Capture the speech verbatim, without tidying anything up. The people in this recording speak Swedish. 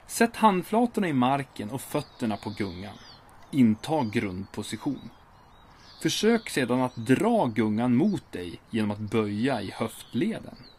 Sätt handflatorna i marken och fötterna på gungan. Intag grundposition. Försök sedan att dra gungan mot dig genom att böja i höftleden.